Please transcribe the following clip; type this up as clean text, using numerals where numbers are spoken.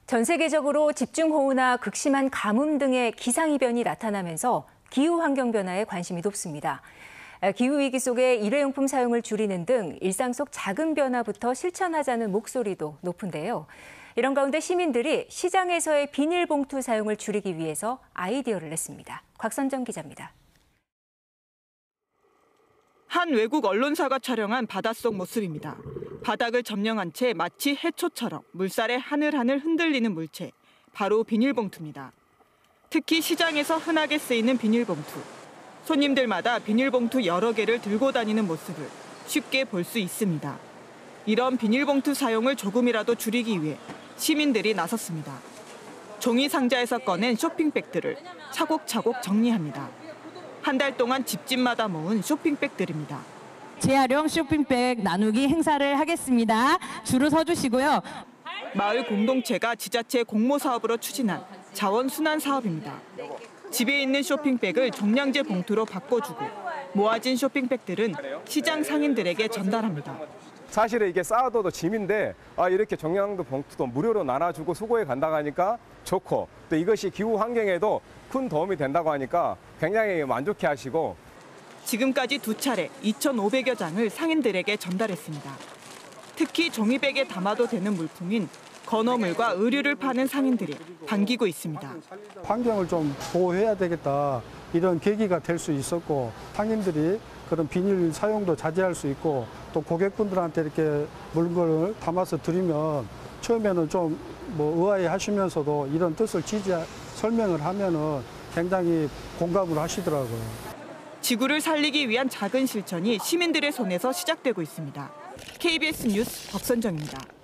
전 세계적으로 집중호우나 극심한 가뭄 등의 기상이변이 나타나면서 기후환경 변화에 관심이 높습니다. 기후위기 속에 일회용품 사용을 줄이는 등 일상 속 작은 변화부터 실천하자는 목소리도 높은데요. 이런 가운데 시민들이 시장에서의 비닐봉투 사용을 줄이기 위해서 아이디어를 냈습니다. 곽선정 기자입니다. 한 외국 언론사가 촬영한 바닷속 모습입니다. 바닥을 점령한 채 마치 해초처럼 물살에 하늘하늘 흔들리는 물체, 바로 비닐봉투입니다. 특히 시장에서 흔하게 쓰이는 비닐봉투. 손님들마다 비닐봉투 여러 개를 들고 다니는 모습을 쉽게 볼 수 있습니다. 이런 비닐봉투 사용을 조금이라도 줄이기 위해 시민들이 나섰습니다. 종이 상자에서 꺼낸 쇼핑백들을 차곡차곡 정리합니다. 한 달 동안 집집마다 모은 쇼핑백들입니다. 재활용 쇼핑백 나누기 행사를 하겠습니다. 줄을 서주시고요. 마을 공동체가 지자체 공모 사업으로 추진한 자원순환 사업입니다. 집에 있는 쇼핑백을 종량제 봉투로 바꿔주고 모아진 쇼핑백들은 시장 상인들에게 전달합니다. 사실은 이게 쌓아둬도 짐인데 이렇게 종량도 봉투도 무료로 나눠주고 수거해 간다고 하니까 좋고 또 이것이 기후 환경에도 큰 도움이 된다고 하니까 굉장히 만족해 하시고 지금까지 2차례 2,500여 장을 상인들에게 전달했습니다. 특히 종이백에 담아도 되는 물품인 건어물과 의류를 파는 상인들이 반기고 있습니다. 환경을 좀 보호해야 되겠다 이런 계기가 될 수 있었고 상인들이 그런 비닐 사용도 자제할 수 있고 또 고객분들한테 이렇게 물건을 담아서 드리면 처음에는 좀 의아해 하시면서도 이런 뜻을 설명을 하면은 굉장히 공감을 하시더라고요. 지구를 살리기 위한 작은 실천이 시민들의 손에서 시작되고 있습니다. KBS 뉴스 박선정입니다.